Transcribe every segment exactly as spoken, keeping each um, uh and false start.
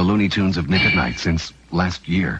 Looney Tunes of Nick at Night since last year.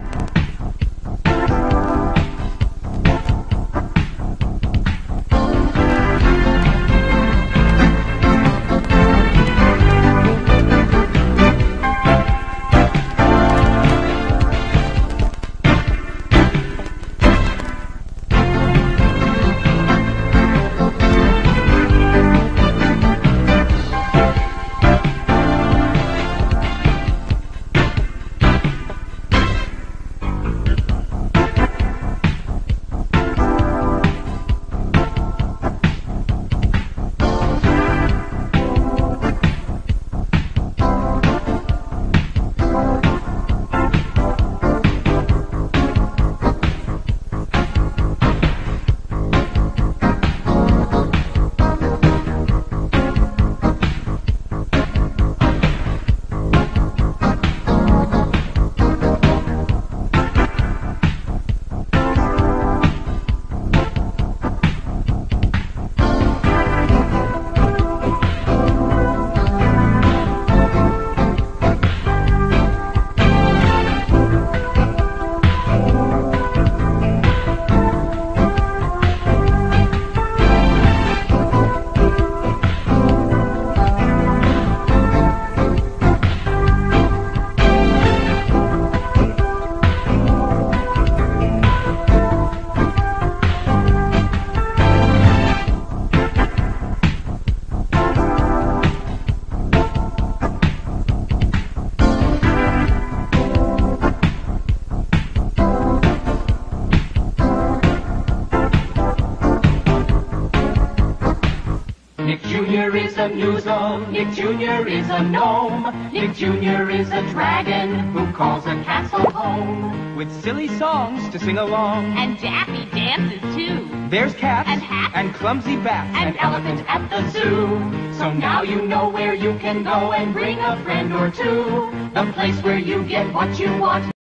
Nick Junior is a noozle, Nick Junior is a gnome, Nick Junior is a dragon who calls a castle home. With silly songs to sing along, and daffy dances too. There's cats, and hats, and clumsy bats, and elephants at the zoo. So now you know where you can go and bring a friend or two. The place where you get what you want.